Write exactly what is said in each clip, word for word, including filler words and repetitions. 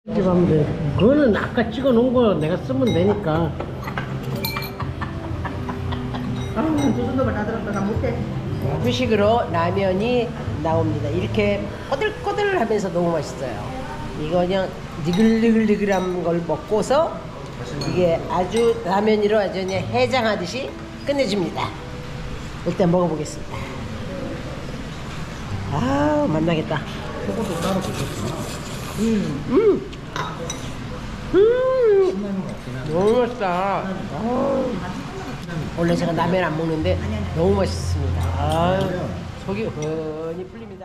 집 하면 돼. 그거는 아까 찍어 놓은 거 내가 쓰면 되니까. 아, 두 손톱을 다 들었다. 나 못해. 후식으로 라면이 나옵니다. 이렇게 꼬들꼬들 하면서 너무 맛있어요. 이거 그냥 니글니글니글한 걸 먹고서 이게 아주 라면으로 아주 그냥 해장하듯이 끝내줍니다. 일단 먹어보겠습니다. 아, 맛나겠다. 그것도 따로 드셨구나. 음, 음, 음, 너무 맛있다. 아, 원래 제가 라면 안 먹는데 너무 맛있습니다. 아, 속이 훤히 풀립니다.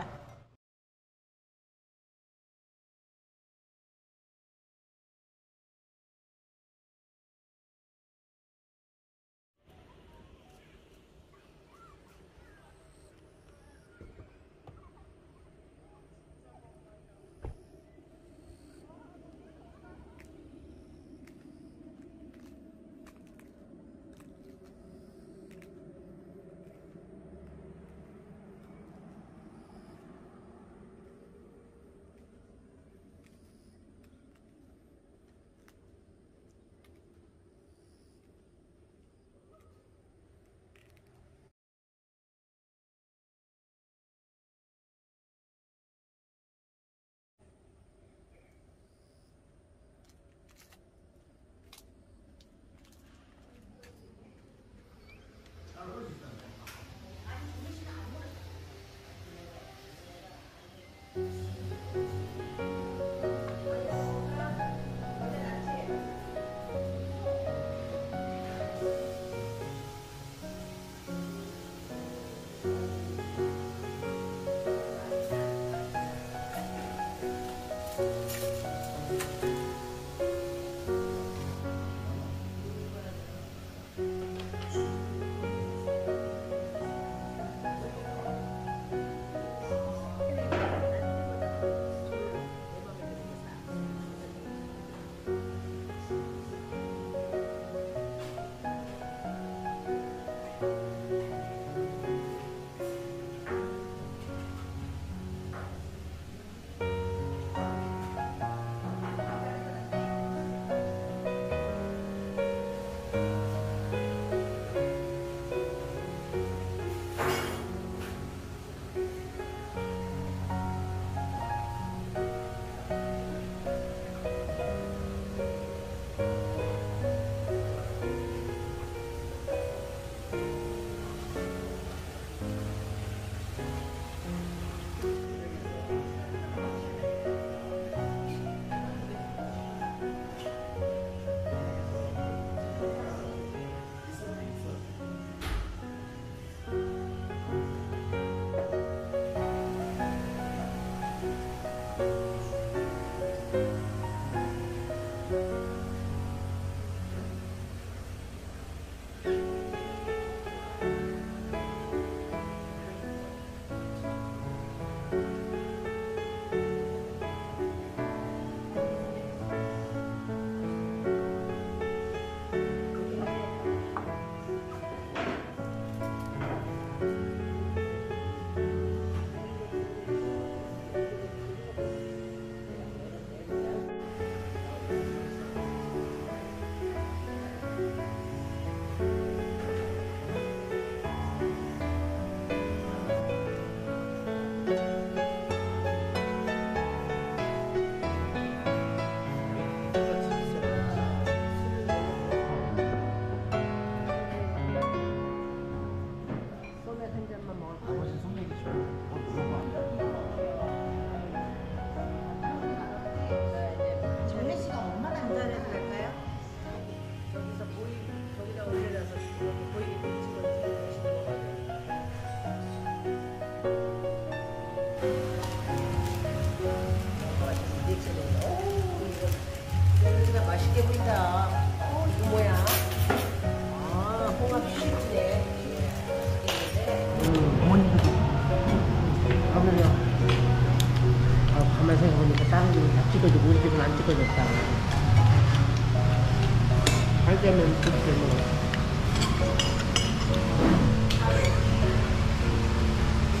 맛있게 보인다. 어, 이거 뭐야? 아, 홍합 튀김이네. 음, 어머니도. 어머니요. 아, 가만히 생각해보니까 다른 집은 다 찍어주고 우리 집은 안 찍어줬다. 살자면 그렇게 먹어.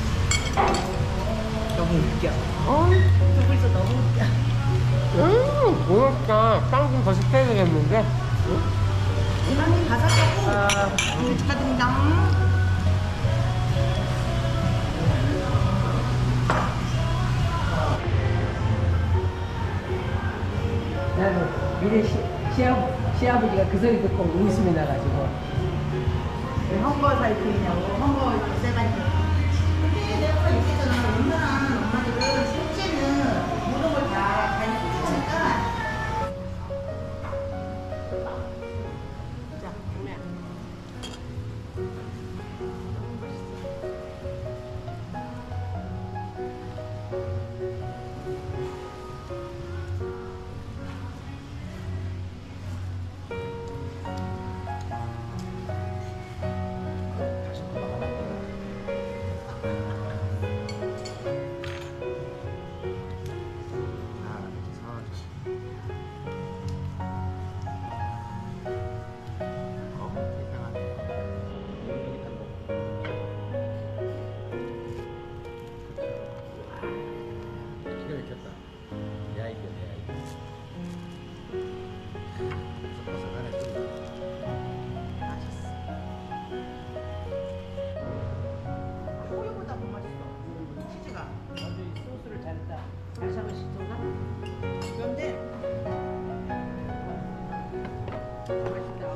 너무 웃겨. 어, 두고 있어 너무 웃겨. 음. 오늘따 빵좀 더 시켜야 되겠는데? 이만희 가사 갖고 아, 축하드립니다. 나는 미래 시, 시아, 시아버지가 그 소리 듣고 웃음이 나가지고. 왜 헝거 사이트냐고 헝거 세바이트. 근데 내가 얘기했잖아. 웬만한 엄마들은 셋째는 모든 걸 다 잘 해주니까. 자, 그러면. 호유보다 더 맛있어. 치즈가. 먼저 이 소스를 잘했다. 다시 한번 식던가? 그런데 맛있다.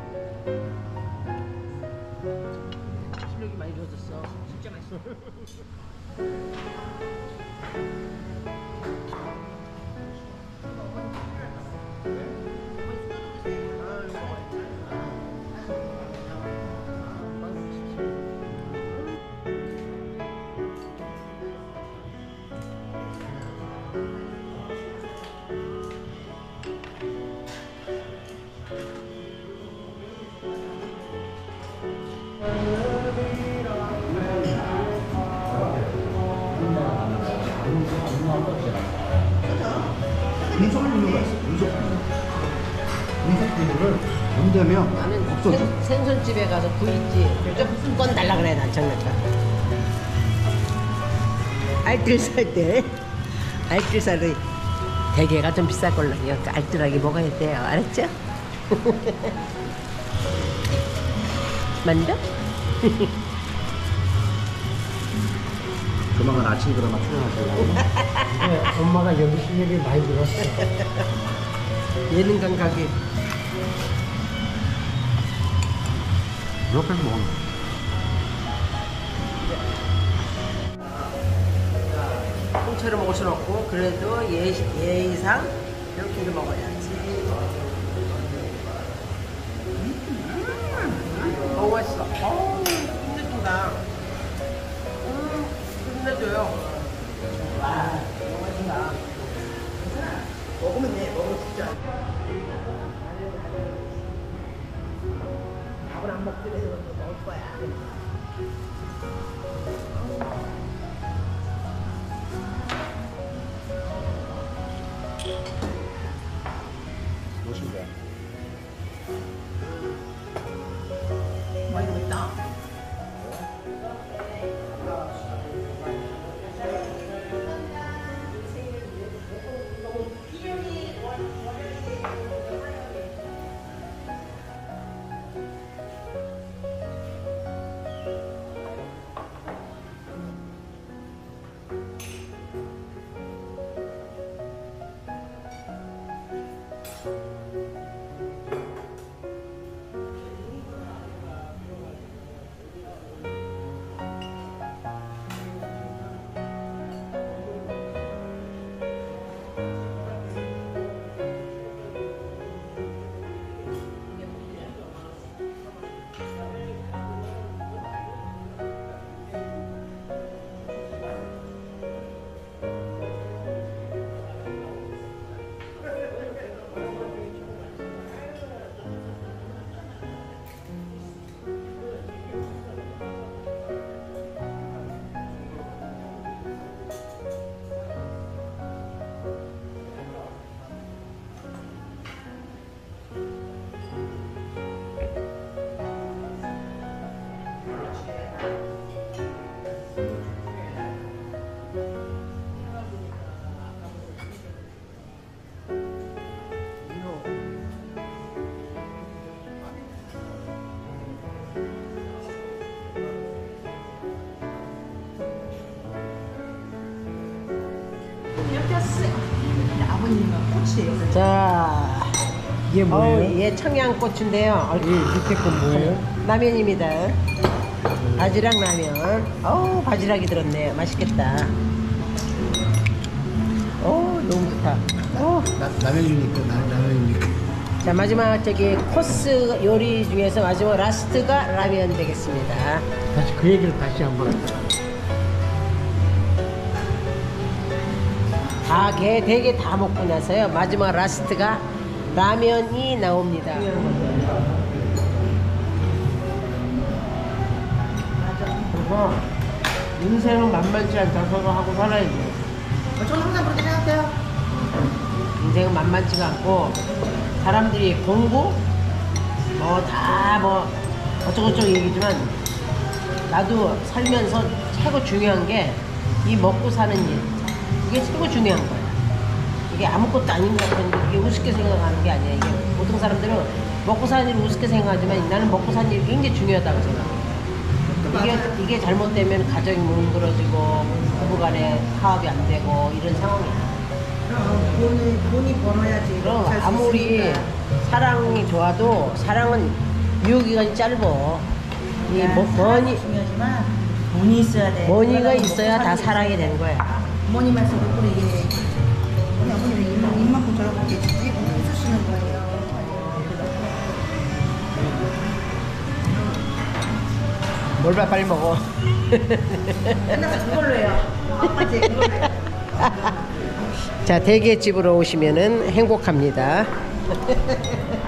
실력이 많이 좋아졌어. 진짜 맛있어. 분석 비누가 있어. 분석 비누. 분석 비누를 얹으면 나는 없어져. 생, 생선집에 가서 구이집 무슨 건 달라 그래 난 장난감. 알뜰 살 때 알뜰 살을 대게가 좀 비쌀 걸로 알뜰하게 먹어야 돼요. 알았죠? 맞죠? 조만간 아침 드라마 출연하시려고. 네, 엄마가 여기 실력이 많이 늘었어. 예능 감각이 옆에서 먹는 통째로 먹을 수는 없고 그래도 예, 예의상 이렇게 먹어야지. 음, 너무 맛있어. 어우, 힘내준다. 음, 힘내줘요. 와, 너무 맛있다. 먹으면 돼. 먹으면 진짜. 밥을 안 먹더라도 먹을 거야. 것인 거야. 많이 먹었다. 꽃이에요. 자, 이게 뭐예요? 어우, 얘 청양고추인데요. 이 밑에 건 뭐예요? 라면입니다. 바지락 라면. 어우, 바지락이 들었네. 맛있겠다. 어, 너무 좋다. 어. 나, 라면이니까 나, 라면이니까. 자, 마지막 저기 코스 요리 중에서 마지막 라스트가 라면 되겠습니다. 다시 그 얘기를 다시 한번. 다, 게, 대게 다 먹고 나서요. 마지막 라스트가 라면이 나옵니다. 그래서 인생은 만만치 않다 생각하고 살아야지. 어, 저는 항상 그렇게 생각해요. 인생은 만만치가 않고 사람들이 공부 뭐 다 뭐 어쩌고저쩌고 얘기지만 나도 살면서 최고 중요한 게 이 먹고 사는 일, 이게 최고 중요한 거야. 이게 아무것도 아닌 것 같은데 이게 우습게 생각하는 게 아니야. 이게 보통 사람들은 먹고 사는 일을 우습게 생각하지만 나는 먹고 사는 일이 굉장히 중요하다고 생각해. 이게, 이게 잘못되면 가정이 무너지고 부부간에 화합이 안 되고 이런 상황이야. 그럼 돈을, 돈이 벌어야지. 그럼 살수 아무리 있으니까. 사랑이 좋아도 사랑은 유효기간이 짧어. 이 뭐, 머니, 중요하지만 돈이 있어야 돼. 머니가 그러다 있어야 먹고 다 살기 사랑이 때문에. 되는 거야. 부모님 말씀도 또 이게 우리 어머니는 입- 입만큼 저렇게 찌고 웃으시는 거예요. 뭘 봐, 빨리 먹어. 끝나서 그걸로 해요. 아빠지 그걸로 해요. 자, 대게집으로 오시면은 행복합니다.